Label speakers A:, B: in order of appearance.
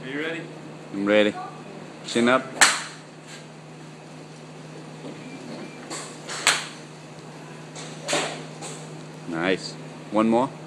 A: Are you ready?
B: I'm ready. Chin up. Nice. One more.